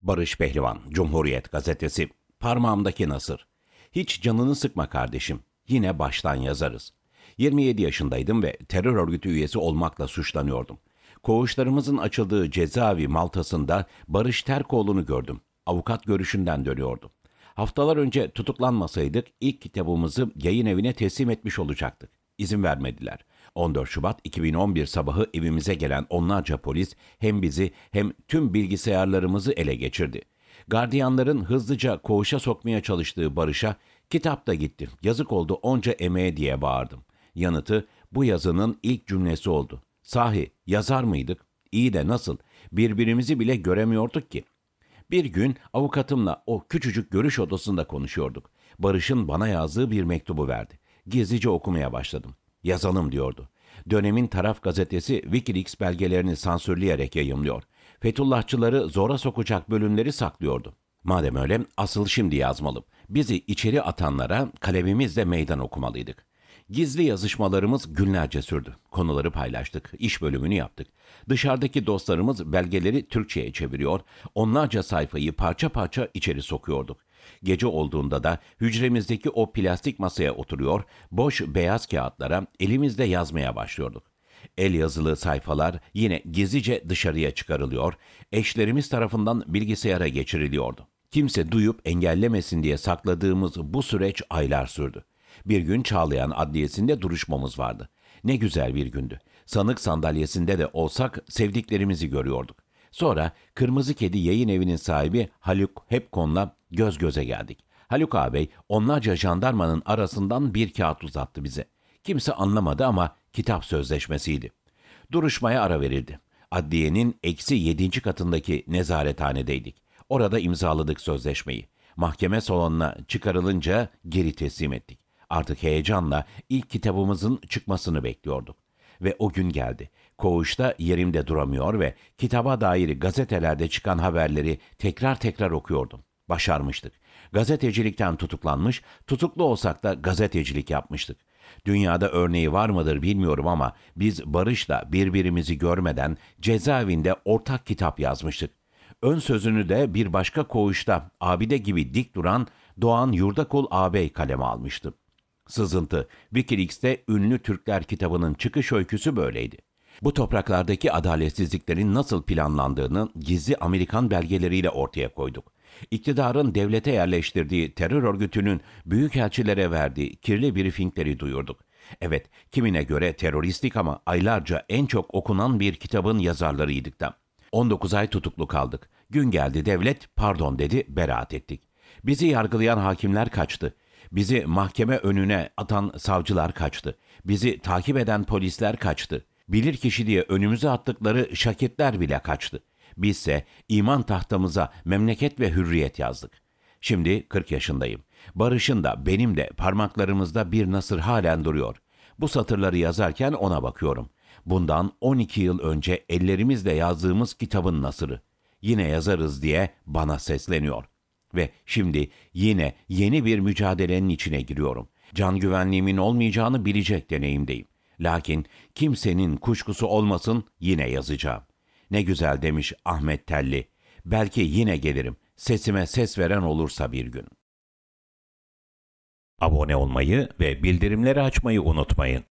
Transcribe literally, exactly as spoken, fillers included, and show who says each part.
Speaker 1: Barış Pehlivan, Cumhuriyet Gazetesi. Parmağımdaki nasır. Hiç canını sıkma kardeşim. Yine baştan yazarız. yirmi yedi yaşındaydım ve terör örgütü üyesi olmakla suçlanıyordum. Koğuşlarımızın açıldığı cezaevi Maltası'nda Barış Terkoğlu'nu gördüm. Avukat görüşünden dönüyordu. Haftalar önce tutuklanmasaydık ilk kitabımızı yayın evine teslim etmiş olacaktık. İzin vermediler. on dört Şubat iki bin on bir sabahı evimize gelen onlarca polis hem bizi hem tüm bilgisayarlarımızı ele geçirdi. Gardiyanların hızlıca koğuşa sokmaya çalıştığı Barış'a "Kitap da gitti, yazık oldu onca emeğe" diye bağırdım. Yanıtı bu yazının ilk cümlesi oldu. Sahi yazar mıydık? İyi de nasıl? Birbirimizi bile göremiyorduk ki. Bir gün avukatımla o küçücük görüş odasında konuşuyorduk. Barış'ın bana yazdığı bir mektubu verdi. Gizlice okumaya başladım. Yazalım diyordu. Dönemin taraf gazetesi Wikileaks belgelerini sansürleyerek yayımlıyor. Fethullahçıları zora sokacak bölümleri saklıyordu. Madem öyle asıl şimdi yazmalı. Bizi içeri atanlara kalemimizle meydan okumalıydık. Gizli yazışmalarımız günlerce sürdü. Konuları paylaştık, iş bölümünü yaptık. Dışarıdaki dostlarımız belgeleri Türkçe'ye çeviriyor, onlarca sayfayı parça parça içeri sokuyorduk. Gece olduğunda da hücremizdeki o plastik masaya oturuyor, boş beyaz kağıtlara elimizde yazmaya başlıyorduk. El yazılı sayfalar yine gizlice dışarıya çıkarılıyor, eşlerimiz tarafından bilgisayara geçiriliyordu. Kimse duyup engellemesin diye sakladığımız bu süreç aylar sürdü. Bir gün Çağlayan Adliyesi'nde duruşmamız vardı. Ne güzel bir gündü. Sanık sandalyesinde de olsak sevdiklerimizi görüyorduk. Sonra Kırmızı Kedi yayın evinin sahibi Haluk Hepkon'la göz göze geldik. Haluk ağabey onlarca jandarmanın arasından bir kağıt uzattı bize. Kimse anlamadı ama kitap sözleşmesiydi. Duruşmaya ara verildi. Adliyenin eksi yedinci katındaki nezarethanedeydik. Orada imzaladık sözleşmeyi. Mahkeme salonuna çıkarılınca geri teslim ettik. Artık heyecanla ilk kitabımızın çıkmasını bekliyorduk. Ve o gün geldi. Koğuşta yerimde duramıyor ve kitaba dair gazetelerde çıkan haberleri tekrar tekrar okuyordum. Başarmıştık. Gazetecilikten tutuklanmış, tutuklu olsak da gazetecilik yapmıştık. Dünyada örneği var mıdır bilmiyorum ama biz Barış'la birbirimizi görmeden cezaevinde ortak kitap yazmıştık. Ön sözünü de bir başka koğuşta abide gibi dik duran Doğan Yurdakul ağabey kaleme almıştı. Sızıntı, Wikileaks'te ünlü Türkler kitabının çıkış öyküsü böyleydi. Bu topraklardaki adaletsizliklerin nasıl planlandığını gizli Amerikan belgeleriyle ortaya koyduk. İktidarın devlete yerleştirdiği terör örgütünün büyükelçilere verdiği kirli briefingleri duyurduk. Evet, kimine göre teröristik ama aylarca en çok okunan bir kitabın yazarlarıydık da. on dokuz ay tutuklu kaldık. Gün geldi devlet pardon dedi, beraat ettik. Bizi yargılayan hakimler kaçtı. Bizi mahkeme önüne atan savcılar kaçtı. Bizi takip eden polisler kaçtı. Bilirkişi diye önümüze attıkları şakirtler bile kaçtı. Bizse iman tahtamıza memleket ve hürriyet yazdık. Şimdi kırk yaşındayım. Barış'ın da benim de parmaklarımızda bir nasır halen duruyor. Bu satırları yazarken ona bakıyorum. Bundan on iki yıl önce ellerimizle yazdığımız kitabın nasırı. Yine yazarız diye bana sesleniyor. Ve şimdi yine yeni bir mücadelenin içine giriyorum. Can güvenliğimin olmayacağını bilecek deneyimdeyim. Lakin kimsenin kuşkusu olmasın yine yazacağım. Ne güzel demiş Ahmet Telli. Belki yine gelirim. Sesime ses veren olursa bir gün. Abone olmayı ve bildirimleri açmayı unutmayın.